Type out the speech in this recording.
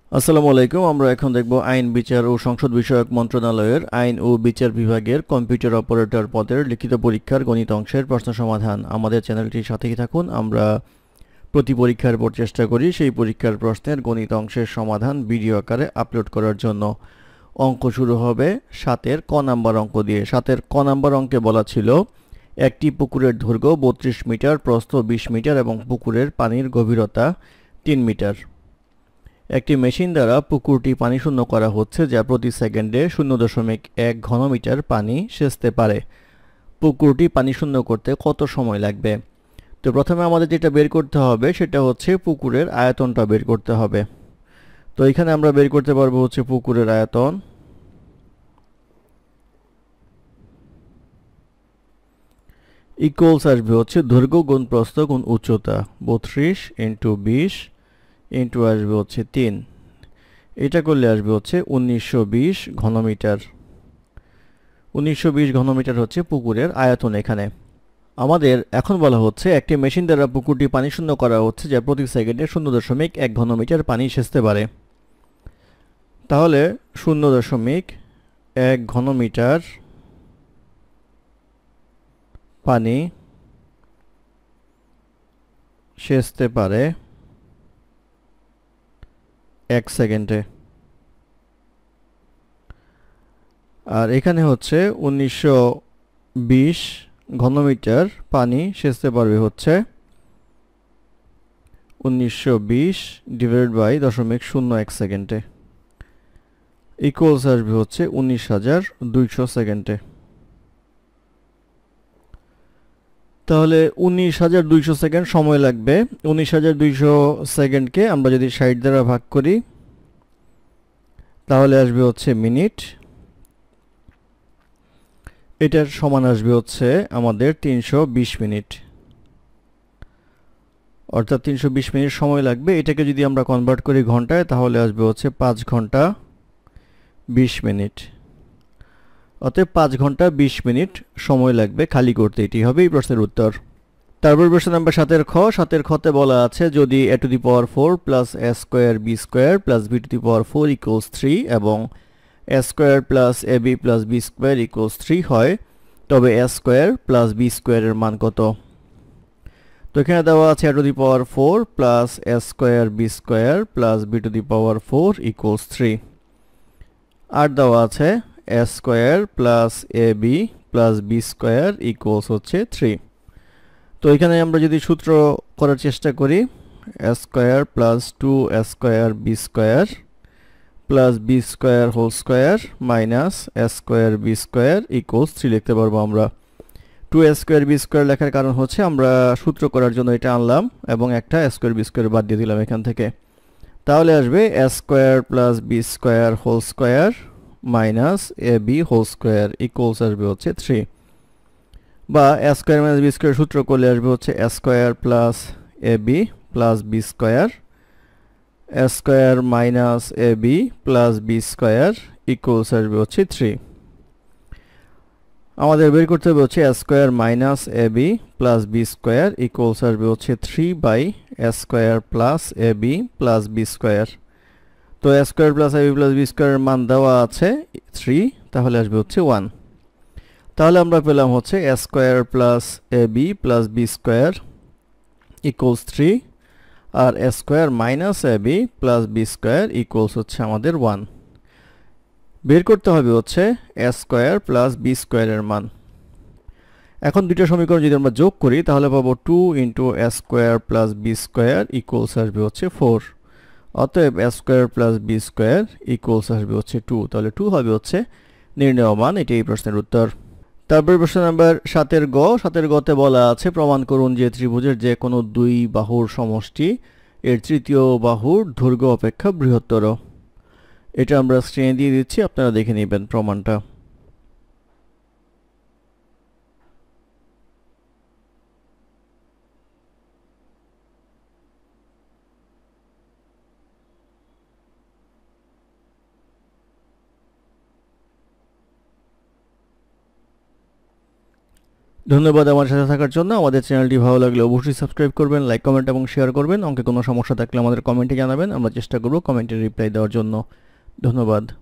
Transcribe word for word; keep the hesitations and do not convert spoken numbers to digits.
আসসালামু আলাইকুম। আমরা এখন দেখব আইন বিচার ও সংসদ বিষয়ক মন্ত্রণালয়ের আইন ও বিচার বিভাগের কম্পিউটার অপারেটর পদের লিখিত পরীক্ষার গণিত অংশের প্রশ্ন সমাধান। আমাদের চ্যানেলটির সাথেই থাকুন। আমরা প্রতি পরীক্ষার পর চেষ্টা করি সেই পরীক্ষার প্রশ্নের গণিত অংশের সমাধান ভিডিও আকারে আপলোড করার জন্য। অঙ্ক শুরু হবে সাতের ক নাম্বার অঙ্ক দিয়ে। সাতের ক নাম্বার অঙ্কে বলা ছিল একটি পুকুরের দৈর্ঘ্য বত্রিশ মিটার, প্রস্থ বিশ মিটার এবং পুকুরের পানির গভীরতা তিন মিটার। একটি মেশিন দ্বারা পুকুরটি পানিশূন্য করা হচ্ছে, যা প্রতি সেকেন্ডে শূন্য দশমিক এক ঘনমিটার পানি সেচতে পারে। পুকুরটি পানিশূন্য করতে কত সময় লাগবে? তো প্রথমে আমাদের যেটা বের করতে হবে সেটা হচ্ছে পুকুরের আয়তনটা বের করতে হবে। তো এখানে আমরা বের করতে পারবো হচ্ছে পুকুরের আয়তন ইকুয়ালস আসবে হচ্ছে দৈর্ঘ্য গুণ প্রস্থ গুণ উচ্চতা, বত্রিশ ইন্টু বিশ ইন্টু আসবে হচ্ছে তিন। এটা করলে আসবে হচ্ছে উনিশশো বিশ ঘনমিটার। উনিশশো বিশ ঘনমিটার হচ্ছে পুকুরের আয়তন। এখানে আমাদের এখন বলা হচ্ছে একটি মেশিন দ্বারা পুকুরটি পানিশূন্য করা হচ্ছে, যা প্রতি সেকেন্ডে শূন্য দশমিক এক ঘনমিটার পানি সেচতে পারে। তাহলে শূন্য দশমিক এক ঘনমিটার পানি সেচতে পারে এক সেকেন্ডে। আর এখানে হচ্ছে উনিশশো বিশ ঘনমিটার পানি সেচতে পারবে হচ্ছে উনিশশো বিশ ডিভাইড বাই দশমিক শূন্য এক সেকেন্ডে, ইকুয়ালস আসবে হচ্ছে উনিশ হাজার দুইশো সেকেন্ডে। তাহলে উনিশ হাজার দুইশো সেকেন্ড সময় লাগবে। উনিশ হাজার দুইশো সেকেন্ডকে আমরা যদি ষাট দ্বারা ভাগ করি তাহলে আসবে হচ্ছে মিনিট। এটার সমান আসবে হচ্ছে আমাদের তিনশো বিশ মিনিট, অর্থাৎ তিনশো বিশ মিনিট সময় লাগবে। এটাকে যদি আমরা কনভার্ট করি ঘন্টায় তাহলে আসবে হচ্ছে পাঁচ ঘন্টা বিশ মিনিট। অতএব পাঁচ ঘন্টা বিশ মিনিট সময় লাগবে খালি করতে। এটি হবে এই প্রশ্নের উত্তর। তারপর প্রশ্ন নাম্বার সাতের খ। সাতের খতে বলা আছে যদি a to the power four plus a square b square plus b to the power four equals three এবং a square plus a b plus b square equals three হয়, তবে এ স্কোয়ার প্লাস বি স্কোয়ারের মান কত? তো এখানে দেওয়া আছে a to the power four plus a square b square plus b to the power four equals three. আর দেওয়া আছে a square plus a b plus b square equals হচ্ছে থ্রি। তো এখানে আমরা যদি সূত্র করার চেষ্টা করি, a square plus two a square b square plus b square whole square minus a square b square equals three লিখতে পারবো আমরা। Two a square b square লেখার কারণ হচ্ছে আমরা সূত্র করার জন্য এটা আনলাম এবং একটা এ স্কোয়ার বি স্কোয়ার বাদ দিয়ে দিলাম এখান থেকে। তাহলে আসবে a square plus b square whole square minus a b whole square equals আসবে হচ্ছে থ্রি। বা a square minus b square সূত্র করলে আসবে হচ্ছে a square plus a b plus b square a square minus a b plus b square equals আসবে হচ্ছে three. আমাদের বের করতে হবে হচ্ছে a square minus a b plus b square equals আসবে হচ্ছে three by a square plus a b plus b square. তো a square plus a b plus b স্কোয়ারের মান দেওয়া আছে থ্রি, তাহলে আসবে হচ্ছে ওয়ান। তাহলে আমরা পেলাম হচ্ছে a square plus a b plus b square equals three আর a square minus a b plus b square equals হচ্ছে আমাদের ওয়ান। বের করতে হবে হচ্ছে এ স্কোয়ার প্লাস বি স্কোয়ারের মান। এখন দুইটা সমীকরণ যদি আমরা যোগ করি তাহলে পাবো two into a square plus b square equals আসবে হচ্ছে ফোর। অতএব a square plus b square equals আসবে হচ্ছে টু। তাহলে টু হবে হচ্ছে নির্ণেয় মান। এটি এই প্রশ্নের উত্তর। তারপর প্রশ্ন নাম্বার সাতের গ। সাতের গতে বলা আছে প্রমাণ করুন যে ত্রিভুজের যে কোনো দুই বাহুর সমষ্টি এর তৃতীয় বাহুর দৈর্ঘ্য অপেক্ষা বৃহত্তর। এটা আমরা স্ক্রিনে দিয়ে দিচ্ছি, আপনারা দেখে নেবেন প্রমাণটা। ধন্যবাদ আমার সাথে থাকার জন্য। আমাদের চ্যানেলটি ভালো লাগলে অবশ্যই সাবস্ক্রাইব করবেন, লাইক কমেন্ট এবং শেয়ার করবেন। অঙ্কে কোনো সমস্যা থাকলে আমাদের কমেন্টে জানাবেন, আমরা চেষ্টা করব কমেন্টের রিপ্লাই দেওয়ার জন্য। ধন্যবাদ।